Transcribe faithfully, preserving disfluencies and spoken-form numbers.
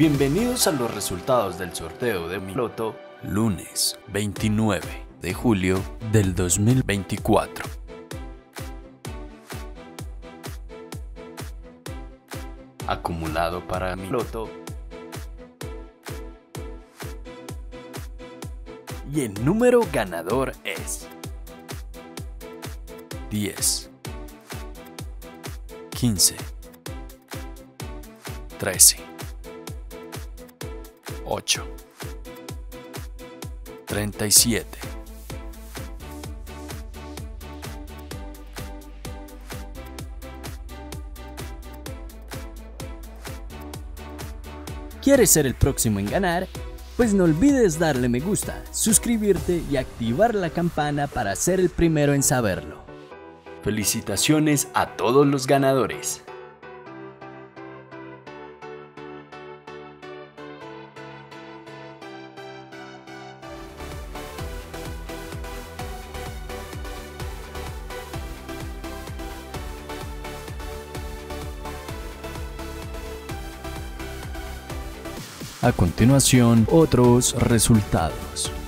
Bienvenidos a los resultados del sorteo de mi loto, lunes veintinueve de julio del dos mil veinticuatro. Acumulado para mi loto. Y el número ganador es diez, quince, trece, ocho, treinta y siete, ¿quieres ser el próximo en ganar? Pues no olvides darle me gusta, suscribirte y activar la campana para ser el primero en saberlo. Felicitaciones a todos los ganadores. A continuación, otros resultados.